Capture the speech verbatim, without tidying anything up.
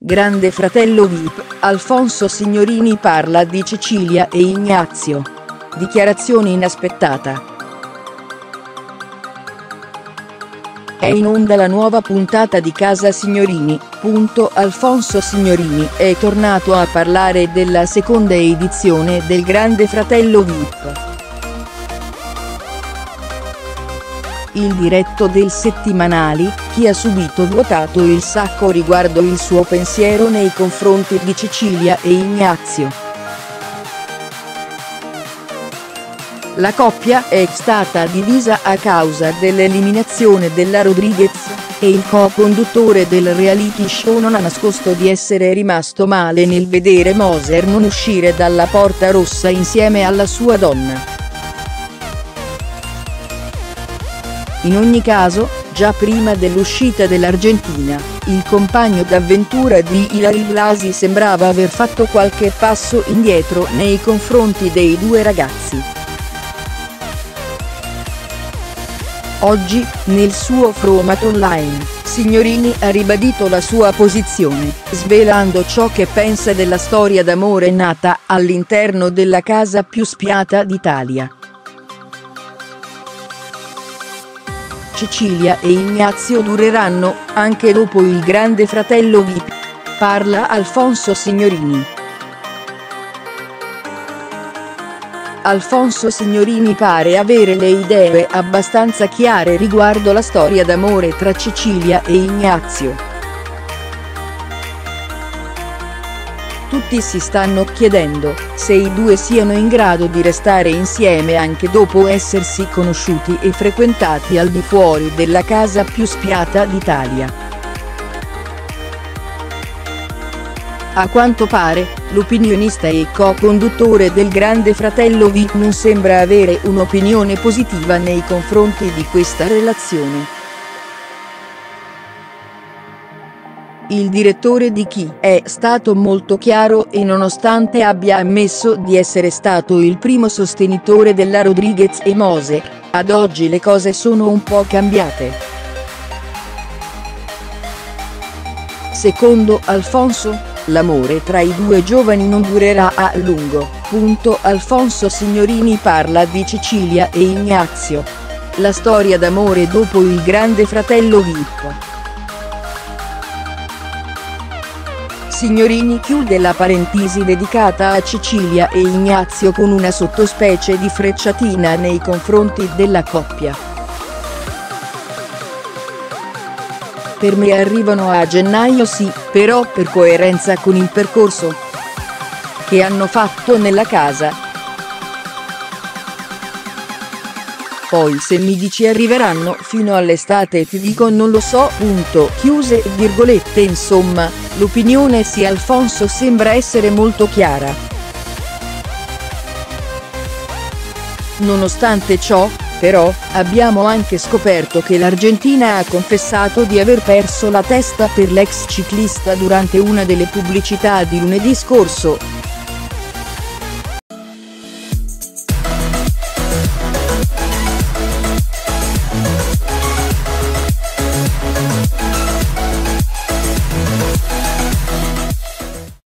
Grande Fratello V I P, Alfonso Signorini parla di Cecilia e Ignazio. Dichiarazione inaspettata. È in onda la nuova puntata di Casa Signorini. Punto Alfonso Signorini è tornato a parlare della seconda edizione del Grande Fratello V I P. Il diretto del Settimanali, chi ha subito vuotato il sacco riguardo il suo pensiero nei confronti di Cecilia e Ignazio. La coppia è stata divisa a causa dell'eliminazione della Rodriguez, e il co-conduttore del reality show non ha nascosto di essere rimasto male nel vedere Moser non uscire dalla porta rossa insieme alla sua donna. In ogni caso, già prima dell'uscita dell'Argentina, il compagno d'avventura di Ilary Blasi sembrava aver fatto qualche passo indietro nei confronti dei due ragazzi. Oggi, nel suo format online, Signorini ha ribadito la sua posizione, svelando ciò che pensa della storia d'amore nata all'interno della casa più spiata d'Italia. Cecilia e Ignazio dureranno, anche dopo il Grande Fratello V I P. Parla Alfonso Signorini. Alfonso Signorini pare avere le idee abbastanza chiare riguardo la storia d'amore tra Cecilia e Ignazio. Tutti si stanno chiedendo se i due siano in grado di restare insieme anche dopo essersi conosciuti e frequentati al di fuori della casa più spiata d'Italia. A quanto pare, l'opinionista e co-conduttore del Grande Fratello V I P non sembra avere un'opinione positiva nei confronti di questa relazione. Il direttore di Chi è stato molto chiaro e nonostante abbia ammesso di essere stato il primo sostenitore della Rodriguez e Moser, ad oggi le cose sono un po' cambiate. Secondo Alfonso, l'amore tra i due giovani non durerà a lungo. Punto Alfonso Signorini parla di Cecilia e Ignazio. La storia d'amore dopo il Grande Fratello V I P. Signorini chiude la parentesi dedicata a Cecilia e Ignazio con una sottospecie di frecciatina nei confronti della coppia. Per me arrivano a gennaio sì, però per coerenza con il percorso che hanno fatto nella casa. Poi se mi dici arriveranno fino all'estate ti dico non lo so. Punto chiuse virgolette. Insomma, l'opinione di Alfonso sembra essere molto chiara. Nonostante ciò, però, abbiamo anche scoperto che l'Argentina ha confessato di aver perso la testa per l'ex ciclista durante una delle pubblicità di lunedì scorso.